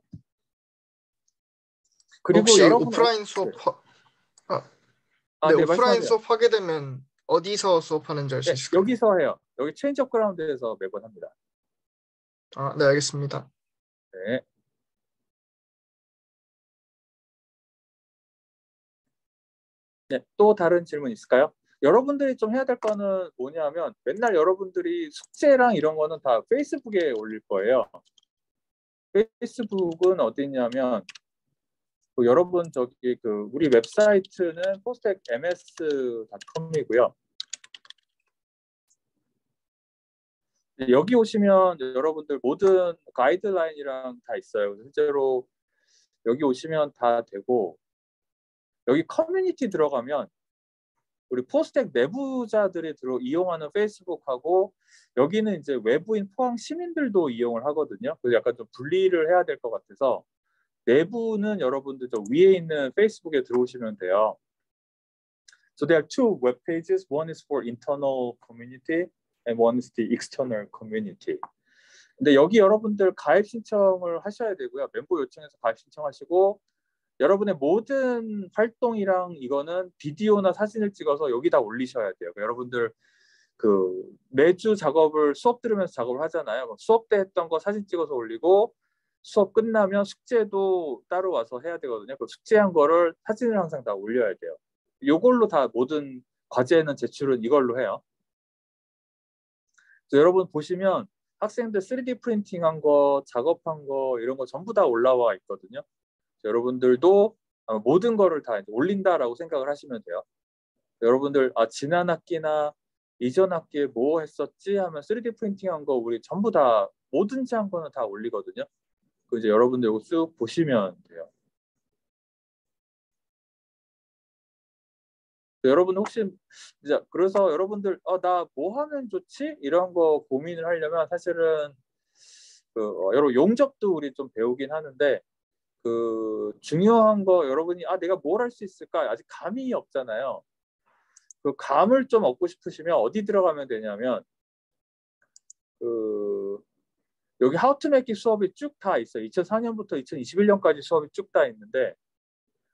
그리고 혹시 여러분 어, 오프라인 수업 네. 하... 아, 아, 네, 네, 오프라인 말씀하세요. 수업 하게 되면 어디서 수업하는지 알 수 네, 있을까요? 여기서 해요. 여기 체인지 업 그라운드에서 매번 합니다. 아, 네, 알겠습니다. 네. 네, 또 다른 질문 있을까요? 여러분들이 좀 해야 될 거는 뭐냐면 맨날 여러분들이 숙제랑 이런 거는 다 페이스북에 올릴 거예요. 페이스북은 어디 있냐면 그 여러분 저기 그 우리 웹사이트는 포스텍 엠에스 닷컴이고요. 여기 오시면 여러분들 모든 가이드라인이랑 다 있어요. 실제로 여기 오시면 다 되고 여기 커뮤니티 들어가면 우리 포스텍 내부자들이 들어 이용하는 페이스북하고 여기는 이제 외부인 포항 시민들도 이용을 하거든요. 그래서 약간 좀 분리를 해야 될 것 같아서 내부는 여러분들 저 위에 있는 페이스북에 들어오시면 돼요. So there are two web pages. One is for internal community and one is the external community. 근데 여기 여러분들 가입 신청을 하셔야 되고요. 멤버 요청해서 가입 신청하시고 여러분의 모든 활동이랑 이거는 비디오나 사진을 찍어서 여기다 올리셔야 돼요. 여러분들 그 매주 작업을 수업 들으면서 작업을 하잖아요. 수업 때 했던 거 사진 찍어서 올리고 수업 끝나면 숙제도 따로 와서 해야 되거든요. 그 숙제한 거를 사진을 항상 다 올려야 돼요. 이걸로 다 모든 과제는 제출은 이걸로 해요. 그래서 여러분 보시면 학생들 쓰리디 프린팅한 거, 작업한 거 이런 거 전부 다 올라와 있거든요. 여러분들도 모든 거를 다 올린다라고 생각을 하시면 돼요. 여러분들 아, 지난 학기나 이전 학기에 뭐 했었지 하면 쓰리디 프린팅한 거 우리 전부 다 뭐든지 한 거는 다 올리거든요. 그 이제 여러분들 이거 쭉 보시면 돼요. 여러분 혹시 이제 그래서 여러분들 어, 나 뭐 하면 좋지? 이런 거 고민을 하려면 사실은 그 어, 여러 용접도 우리 좀 배우긴 하는데 그 중요한 거 여러분이 아 내가 뭘 할 수 있을까 아직 감이 없잖아요. 그 감을 좀 얻고 싶으시면 어디 들어가면 되냐면 그 여기 How to Make It 수업이 쭉 다 있어요. 이천사 년부터 이천이십일 년까지 수업이 쭉 다 있는데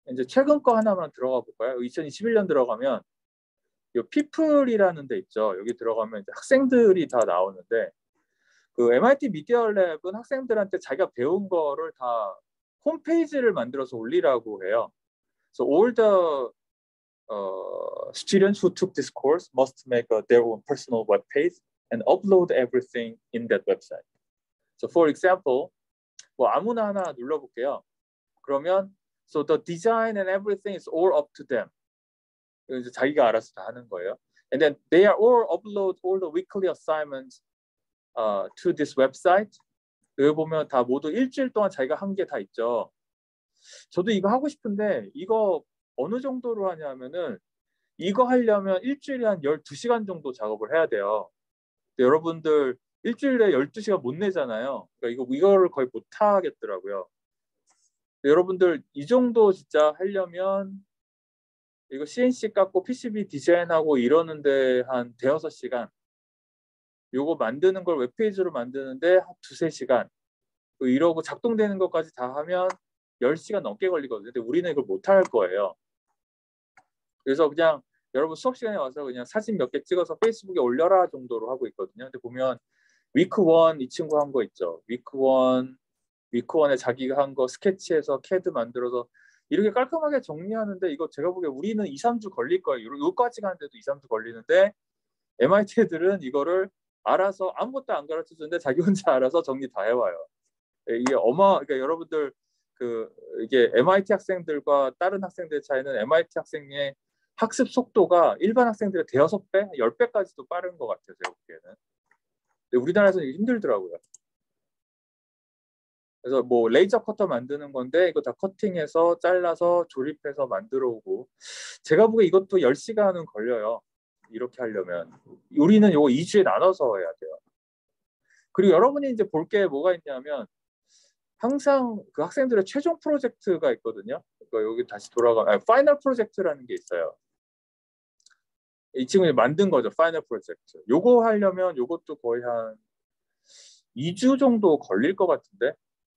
이제 최근 거 하나만 들어가 볼까요? 이천이십일 년 들어가면 이 people이라는 데 있죠. 여기 들어가면 이제 학생들이 다 나오는데 그 엠아이티 미디어 랩은 학생들한테 자기가 배운 거를 다 홈페이지를 만들어서 올리라고 해요. So all the uh, students who took this course must make a, their own personal web page and upload everything in that website. So for example, 뭐 아무나 하나 눌러볼게요. 그러면 so the design and everything is all up to them. 이제 자기가 알아서 다 하는 거예요. And then they are all upload all the weekly assignments uh, to this website. 여기 보면 다 모두 일주일 동안 자기가 한 게 다 있죠. 저도 이거 하고 싶은데 이거 어느 정도로 하냐면은 이거 하려면 일주일에 한 열두 시간 정도 작업을 해야 돼요. 여러분들 일주일에 열두 시간 못 내잖아요. 그러니까 이거 이거를 거의 못 하겠더라고요. 여러분들 이 정도 진짜 하려면 이거 씨엔씨 깎고 피씨비 디자인하고 이러는데 한 대여섯 시간, 요거 만드는 걸 웹페이지로 만드는데 한 두세 시간, 이러고 작동되는 것까지 다 하면 열 시간 넘게 걸리거든요. 근데 우리는 이걸 못 할 거예요. 그래서 그냥 여러분 수업 시간에 와서 그냥 사진 몇 개 찍어서 페이스북에 올려라 정도로 하고 있거든요. 근데 보면 위크 원 이 친구 한 거 있죠. 위크 원, 위크 원에 자기가 한 거 스케치해서 캐드 만들어서 이렇게 깔끔하게 정리하는데 이거 제가 보기에 우리는 이, 삼 주 걸릴 거예요. 요까지 가는데도 이, 삼 주 걸리는데 엠아이티 애들은 이거를 알아서 아무것도 안 가르쳐 주는데 자기 혼자 알아서 정리 다 해와요. 이게 어마, 그러니까 여러분들 그 이게 엠아이티 학생들과 다른 학생들의 차이는 엠아이티 학생의 학습 속도가 일반 학생들의 대여섯 배, 열 배까지도 빠른 것 같아요. 제가 보기에는. 근데 우리나라에서는 이게 힘들더라고요. 그래서 뭐 레이저 커터 만드는 건데 이거 다 커팅해서 잘라서 조립해서 만들어 오고 제가 보기에 이것도 열 시간은 걸려요. 이렇게 하려면. 우리는 이거 이 주에 나눠서 해야 돼요. 그리고 여러분이 이제 볼 게 뭐가 있냐면 항상 그 학생들의 최종 프로젝트가 있거든요. 그러니까 여기 다시 돌아가 아니, 파이널 프로젝트라는 게 있어요. 이 친구가 만든 거죠. 파이널 프로젝트. 요거 하려면 요것도 거의 한 이 주 정도 걸릴 것 같은데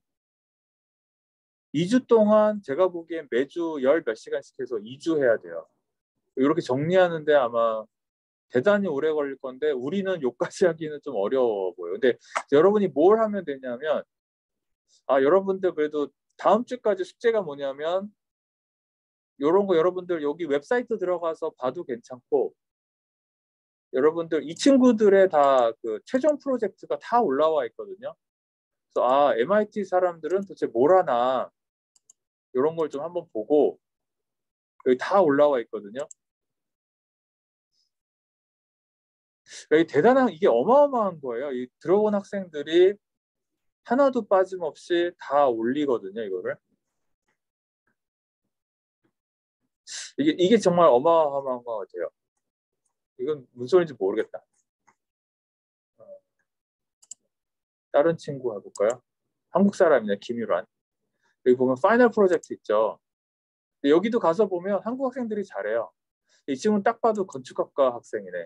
이 주 동안 제가 보기엔 매주 열 몇 시간씩 해서 이 주 해야 돼요. 이렇게 정리하는데 아마 대단히 오래 걸릴 건데 우리는 요까지 하기는 좀 어려워 보여요. 근데 여러분이 뭘 하면 되냐면 아 여러분들 그래도 다음 주까지 숙제가 뭐냐면 이런 거 여러분들 여기 웹사이트 들어가서 봐도 괜찮고 여러분들 이 친구들의 다 그 최종 프로젝트가 다 올라와 있거든요. 그래서 아 엠아이티 사람들은 도대체 뭘 하나 이런 걸 좀 한번 보고 여기 다 올라와 있거든요. 여기 대단한 이게 어마어마한 거예요. 이 들어온 학생들이 하나도 빠짐없이 다 올리거든요. 이거를 이게 이게 정말 어마어마한 것 같아요. 이건 무슨 소리인지 모르겠다. 다른 친구 해볼까요? 한국 사람이네 김유란. 여기 보면 파이널 프로젝트 있죠. 여기도 가서 보면 한국 학생들이 잘해요. 이 친구는 딱 봐도 건축학과 학생이네.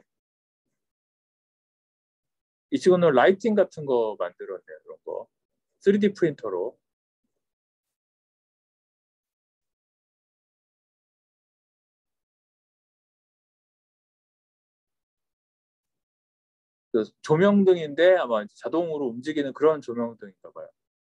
이 친구는 라이팅 같은 거 만들었네요. 그런 거. 쓰리디 프린터로. 조명등인데 아마 자동으로 움직이는 그런 조명등인가 봐요.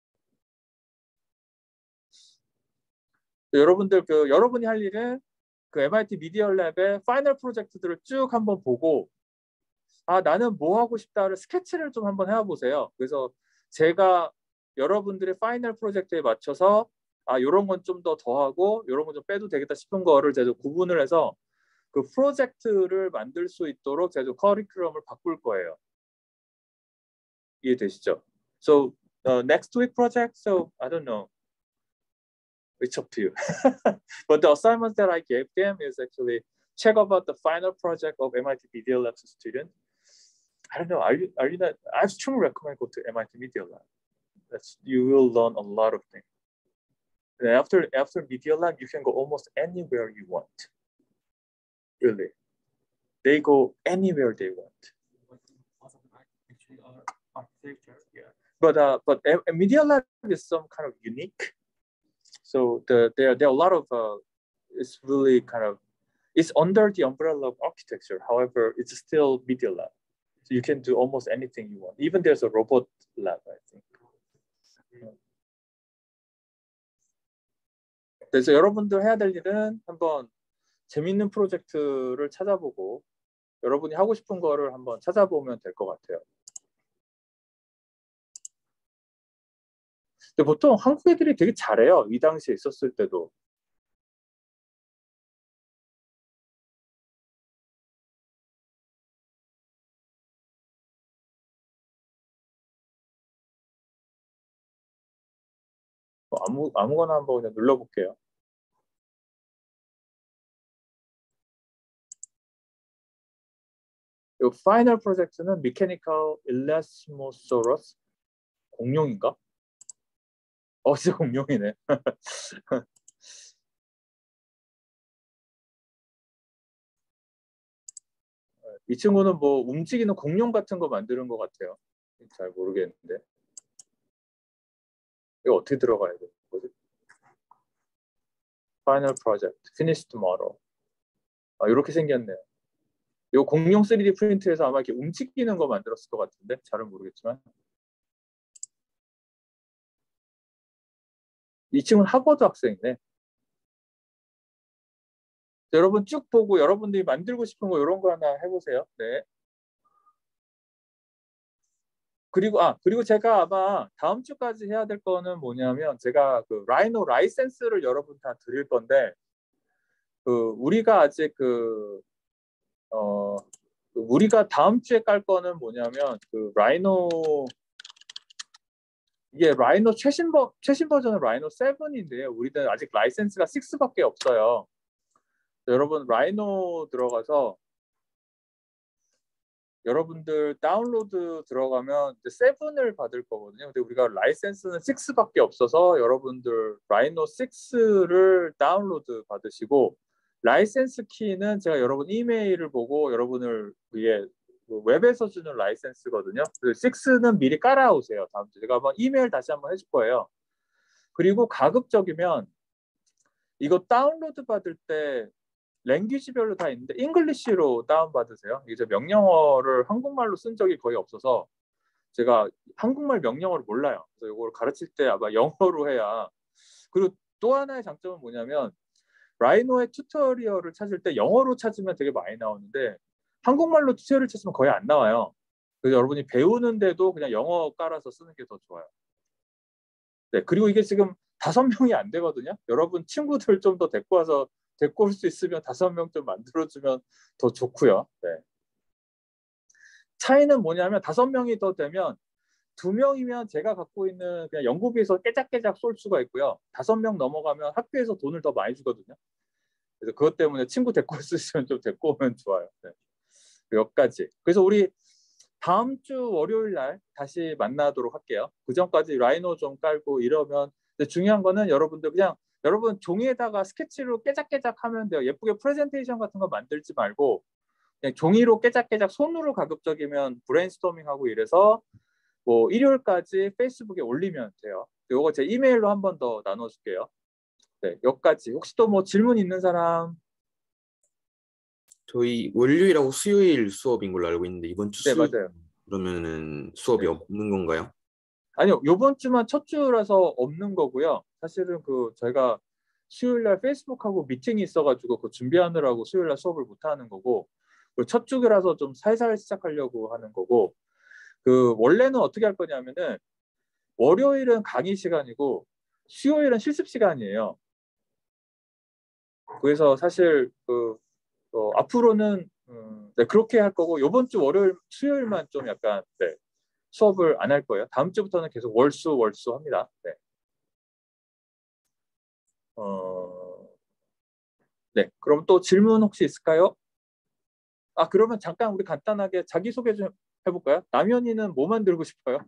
여러분들 그 여러분이 할 일은 그 엠아이티 미디어 랩의 파이널 프로젝트들을 쭉 한번 보고 아 나는 뭐 하고 싶다를 스케치를 좀 한번 해보세요. 그래서 제가 여러분들의 파이널 프로젝트에 맞춰서 아 이런 건 좀 더 더하고 이런 건 좀 빼도 되겠다 싶은 거를 제가 구분을 해서 그 프로젝트를 만들 수 있도록 제가 커리큘럼을 바꿀 거예요. 이해되시죠? So uh, next week project, so I don't know. It's up to you. But the assignment that I gave them is actually check about the final project of 엠아이티 Media Lab student. I don't know. Are you are you not? I strongly recommend go to 엠아이티 Media Lab. That's you will learn a lot of things. And after after Media Lab, you can go almost anywhere you want. Really, they go anywhere they want. Actually, our architecture, yeah. But uh, but a, a Media Lab is some kind of unique. So the, there, there are a lot of, uh, it's really kind of, it's under the umbrella of architecture. However, it's still media lab. So you can do almost anything you want. Even there's a robot lab, I think. 그래서 여러분들 해야 될 일은 한번 재밌는 프로젝트를 찾아보고 여러분이 하고 싶은 거를 한번 찾아보면 될 것 같아요. 근데 보통 한국 애들이 되게 잘해요. 이 당시에 있었을 때도. 아무, 아무거나 한번 그냥 눌러볼게요. 이 파이널 프로젝트는 Mechanical Elasmosaurus 공룡인가? 어, 진짜 공룡이네. 이 친구는 뭐 움직이는 공룡 같은 거 만드는 것 같아요. 잘 모르겠는데. 이거 어떻게 들어가야 돼? 뭐지? Final Project, Finished Model. 아, 이렇게 생겼네요. 이 공룡 쓰리디 프린트에서 아마 이렇게 움직이는 거 만들었을 것 같은데 잘은 모르겠지만 이 친구는 하버드 학생이네. 여러분 쭉 보고 여러분들이 만들고 싶은 거 이런 거 하나 해보세요. 네. 그리고 아 그리고 제가 아마 다음 주까지 해야 될 거는 뭐냐면 제가 그 라이노 라이센스를 여러분 다 드릴 건데 그 우리가 아직 그 어 우리가 다음 주에 깔 거는 뭐냐면 그 라이노 이게 라이노 최신 버 최신 버전은 라이노 세븐인데요. 우리는 아직 라이센스가 식스밖에 없어요. 여러분 라이노 들어가서 여러분들 다운로드 들어가면 세븐을 받을 거거든요. 근데 우리가 라이센스는 식스밖에 없어서 여러분들 라이노 식스를 다운로드 받으시고 라이센스 키는 제가 여러분 이메일을 보고 여러분을 위해 웹에서 주는 라이센스거든요. 식스는 미리 깔아오세요. 다음 주에 제가 한번 이메일 다시 한번 해줄 거예요. 그리고 가급적이면 이거 다운로드 받을 때 랭귀지별로 다 있는데 잉글리시로 다운받으세요. 이제 명령어를 한국말로 쓴 적이 거의 없어서 제가 한국말 명령어를 몰라요. 그래서 이걸 가르칠 때 아마 영어로 해야. 그리고 또 하나의 장점은 뭐냐면 라이노의 튜토리얼을 찾을 때 영어로 찾으면 되게 많이 나오는데 한국말로 튜토리얼 찾으면 거의 안 나와요. 그래서 여러분이 배우는데도 그냥 영어 깔아서 쓰는 게 더 좋아요. 네, 그리고 이게 지금 다섯 명이 안 되거든요. 여러분 친구들 좀 더 데리고 와서 데리고 올 수 있으면 다섯 명 좀 만들어주면 더 좋고요. 네. 차이는 뭐냐면 다섯 명이 더 되면 두 명이면 제가 갖고 있는 그냥 연구비에서 깨작깨작 쏠 수가 있고요. 다섯 명 넘어가면 학교에서 돈을 더 많이 주거든요. 그래서 그것 때문에 친구 데리고 올 수 있으면 좀 데리고 오면 좋아요. 네. 여기까지. 그래서 우리 다음 주 월요일 날 다시 만나도록 할게요. 그 전까지 라이노 좀 깔고 이러면 근데 중요한 거는 여러분들 그냥 여러분 종이에다가 스케치로 깨작깨작 하면 돼요. 예쁘게 프레젠테이션 같은 거 만들지 말고 그냥 종이로 깨작깨작 손으로 가급적이면 브레인스토밍하고 이래서 뭐 일요일까지 페이스북에 올리면 돼요. 요거 제 이메일로 한 번 더 나눠줄게요. 네, 여기까지. 혹시 또 뭐 질문 있는 사람? 저희 월요일하고 수요일 수업인 걸로 알고 있는데 이번 주 네, 수요일 맞아요. 그러면은 수업이 네. 없는 건가요? 아니요, 요번 주만 첫 주라서 없는 거고요. 사실은 그 저희가 수요일 날 페이스북하고 미팅이 있어가지고 그 준비하느라고 수요일 날 수업을 못 하는 거고 첫 주라서 좀 살살 시작하려고 하는 거고 그 원래는 어떻게 할 거냐면은 월요일은 강의 시간이고 수요일은 실습 시간이에요. 그래서 사실 그 어, 앞으로는 음, 네, 그렇게 할 거고 이번 주 월요일 수요일만 좀 약간 네, 수업을 안 할 거예요. 다음 주부터는 계속 월수 월수 합니다. 네. 어, 네. 그럼 또 질문 혹시 있을까요? 아 그러면 잠깐 우리 간단하게 자기 소개 좀 해볼까요? 남현이는 뭐 만들고 싶어요?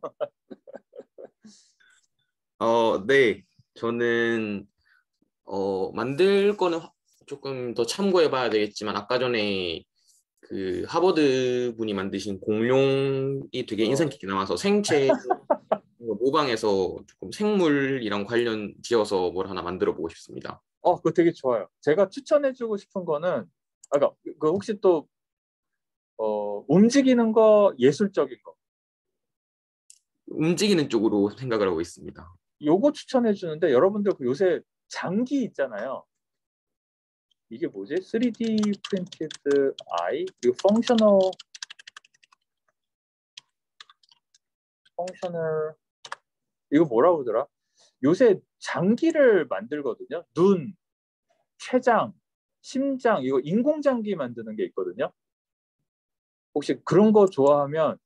어, 네. 저는 어, 만들 거는 조금 더 참고해 봐야 되겠지만 아까 전에 그 하버드 분이 만드신 공룡이 되게 인상 깊게 나와서 생체 모방해서 조금 생물이랑 관련 지어서 뭘 하나 만들어 보고 싶습니다. 어, 그거 되게 좋아요. 제가 추천해주고 싶은 거는 아까 그 혹시 또 어, 움직이는 거 예술적인 거 움직이는 쪽으로 생각을 하고 있습니다. 요거 추천해 주는데 여러분들 그 요새 장기 있잖아요. 이게 뭐지? 쓰리디 프린티드 아이 이거 펑셔널 펑셔널 이거 뭐라고 그러더라? 요새 장기를 만들거든요. 눈, 췌장, 심장 이거 인공장기 만드는 게 있거든요. 혹시 그런 거 좋아하면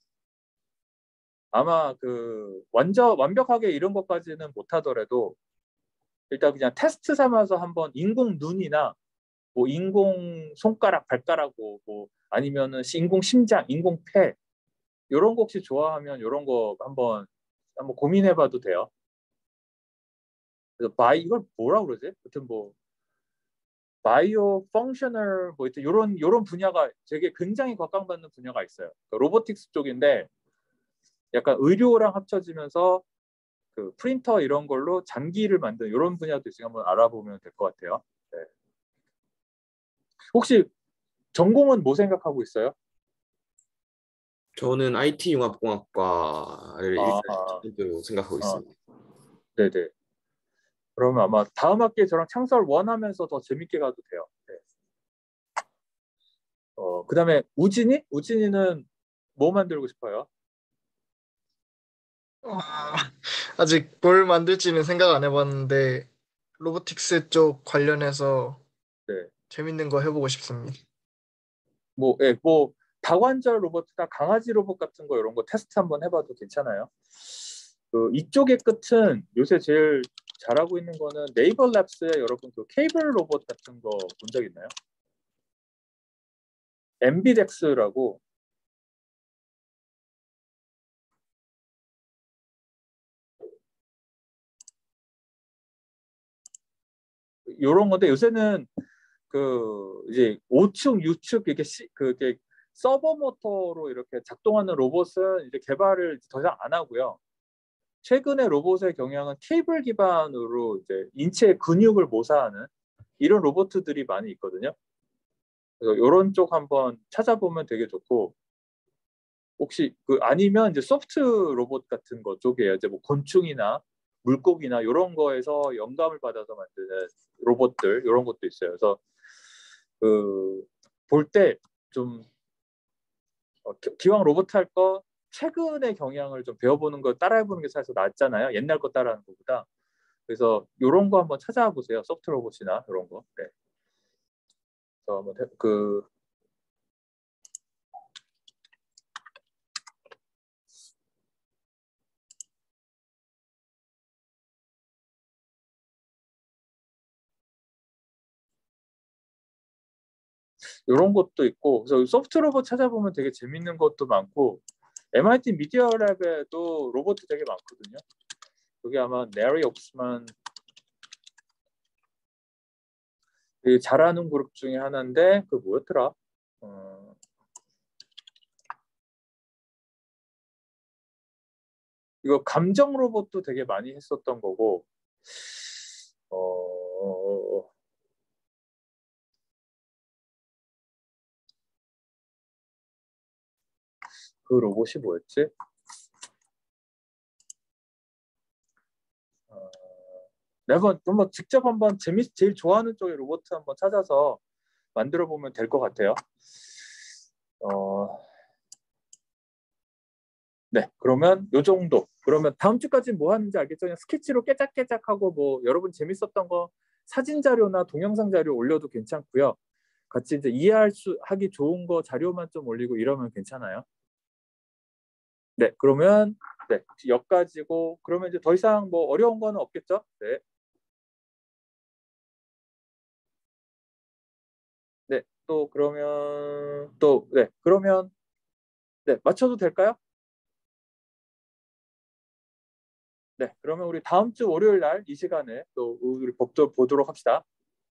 아마 그 완전 완벽하게 이런 것까지는 못하더라도 일단 그냥 테스트 삼아서 한번 인공 눈이나 뭐 인공 손가락, 발가락 뭐, 뭐 아니면은 인공 심장, 인공 폐 이런 거 혹시 좋아하면 이런 거 한번 한번 고민해봐도 돼요. 그래서 바이 이걸 뭐라 그러지? 하여튼 뭐 바이오 펑셔널 뭐 하여튼 이런 이런 분야가 되게 굉장히 각광받는 분야가 있어요. 그러니까 로보틱스 쪽인데 약간 의료랑 합쳐지면서 그 프린터 이런 걸로 장기를 만드는 이런 분야도 있으니 한번 알아보면 될 것 같아요. 네. 혹시 전공은 뭐 생각하고 있어요? 저는 아이티 융합공학과를 아, 일단 첫 번째로 생각하고 아, 있습니다. 네네. 그러면 아마 다음 학기에 저랑 창설 원 하면서 더 재밌게 가도 돼요. 네. 어, 그 다음에 우진이? 우진이는 뭐 만들고 싶어요? 아, 아직 뭘 만들지는 생각 안 해봤는데 로보틱스 쪽 관련해서 네. 재밌는 거 해보고 싶습니다. 뭐, 예, 뭐 다관절 로봇이나 강아지 로봇 같은 거 이런 거 테스트 한번 해봐도 괜찮아요. 그 이쪽의 끝은 요새 제일 잘하고 있는 거는 네이버 랩스에 여러분 그 케이블 로봇 같은 거 본 적 있나요? 엠비덱스라고 요런 건데 요새는 그 이제 오축, 유축 이렇게 시, 그게 서버 모터로 이렇게 작동하는 로봇은 이제 개발을 더 이상 안 하고요. 최근에 로봇의 경향은 케이블 기반으로 이제 인체 근육을 모사하는 이런 로봇들이 많이 있거든요. 그래서 이런 쪽 한번 찾아보면 되게 좋고 혹시 그 아니면 이제 소프트 로봇 같은 거 쪽에 이제 뭐 곤충이나 물고기나 이런 거에서 영감을 받아서 만드는 로봇들 이런 것도 있어요. 그래서 그 볼 때 좀 어, 기왕 로봇 할 거 최근의 경향을 좀 배워보는 거 따라해보는 게 사실 낫잖아요. 옛날 거 따라하는 것보다. 그래서 이런 거 한번 찾아보세요. 소프트 로봇이나 이런 거. 네. 그래서 한번 해- 그 이런 것도 있고 그래서 소프트 로봇 찾아보면 되게 재밌는 것도 많고 엠아이티 미디어 랩에도 로봇 되게 많거든요. 그게 아마 네리 옥스만 되게 잘하는 그룹 중에 하나인데 그 뭐였더라? 어, 이거 감정 로봇도 되게 많이 했었던 거고 어, 그 로봇이 뭐였지? 어, 네, 한번 한번 직접 한번 재밌 제일 좋아하는 쪽의 로봇 한번 찾아서 만들어 보면 될 것 같아요. 어, 네, 그러면 요 정도. 그러면 다음 주까지 뭐 하는지 알겠죠? 그냥 스케치로 깨작깨작하고 뭐 여러분 재밌었던 거 사진 자료나 동영상 자료 올려도 괜찮고요. 같이 이제 이해할 수 하기 좋은 거 자료만 좀 올리고 이러면 괜찮아요. 네, 그러면 네, 여기까지고 그러면 이제 더 이상 뭐 어려운 거는 없겠죠? 네. 네, 또 그러면 또 네, 그러면 네, 맞춰도 될까요? 네, 그러면 우리 다음 주 월요일 날 이 시간에 또 우리 법도 보도록 합시다.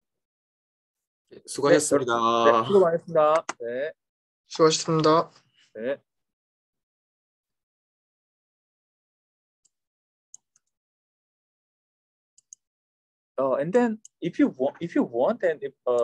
네, 여- 네, 수고하셨습니다. 수고 많으셨습니다. 네, 수고하셨습니다. 네. uh, and then if you want, if you want, and if uh,